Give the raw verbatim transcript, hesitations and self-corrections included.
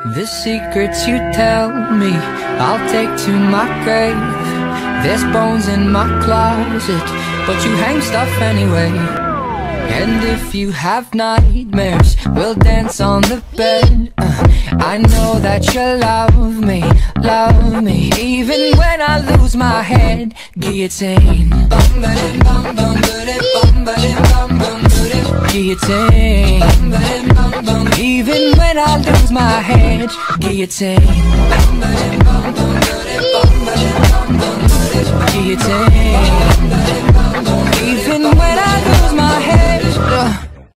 The secrets you tell me, I'll take to my grave. There's bones in my closet, but you hang stuff anyway. And if you have nightmares, we'll dance on the bed. uh, I know that you love me, love me, even when I lose my head. Guillotine, guillotine, even when I lose my head. Guillotine, guillotine.